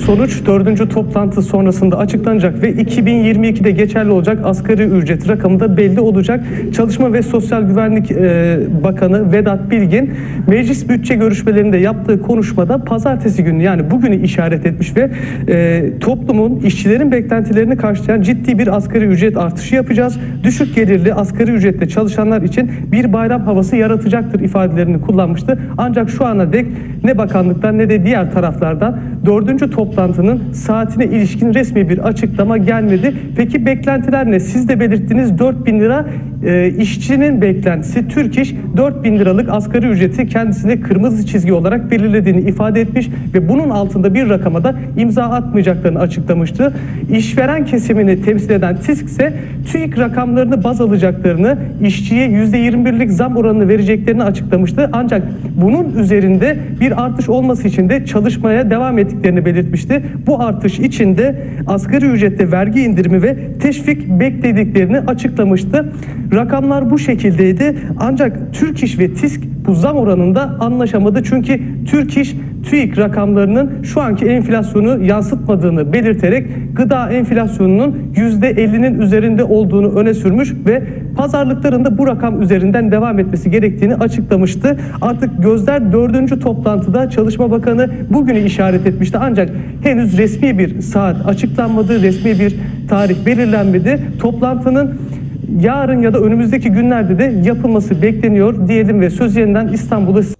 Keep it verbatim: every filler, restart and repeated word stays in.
Sonuç dördüncü toplantı sonrasında açıklanacak ve iki bin yirmi ikide geçerli olacak asgari ücret rakamı da belli olacak. Çalışma ve Sosyal Güvenlik e, Bakanı Vedat Bilgin meclis bütçe görüşmelerinde yaptığı konuşmada pazartesi günü, yani bugünü işaret etmiş ve e, toplumun, işçilerin beklentilerini karşılayan ciddi bir asgari ücret artışı yapacağız. Düşük gelirli asgari ücretle çalışanlar için bir bayram havası yaratacaktır ifadelerini kullanmıştı. Ancak şu ana dek ne bakanlıktan ne de diğer taraflardan dördüncü toplantının saatine ilişkin resmi bir açıklama gelmedi. Peki beklentiler ne? Siz de belirttiniz, dört bin lira e, işçinin beklentisi. Türk İş dört bin liralık asgari ücreti kendisine kırmızı çizgi olarak belirlediğini ifade etmiş ve bunun altında bir rakama da imza atmayacaklarını açıklamıştı. İşveren kesimini temsil eden TİSK ise TÜİK rakamlarını baz alacaklarını, işçiye yüzde yirmi birlik zam oranını vereceklerini açıklamıştı. Ancak bunun üzerinde bir artış olması için de çalışmaya devam ettiklerini belirtmişti. Bu artış için de asgari ücrette vergi indirimi ve teşvik beklediklerini açıklamıştı. Rakamlar bu şekildeydi. Ancak Türk İş ve TİSK bu zam oranında anlaşamadı. Çünkü Türk İş TÜİK rakamlarının şu anki enflasyonu yansıtmadığını belirterek gıda enflasyonunun yüzde ellinin üzerinde olduğunu öne sürmüş ve pazarlıklarında bu rakam üzerinden devam etmesi gerektiğini açıklamıştı. Artık gözler dördüncü toplantıda. Çalışma Bakanı bugünü işaret etmişti. Ancak henüz resmi bir saat açıklanmadı, resmi bir tarih belirlenmedi. Toplantının yarın ya da önümüzdeki günlerde de yapılması bekleniyor diyelim ve söz yeniden İstanbul'a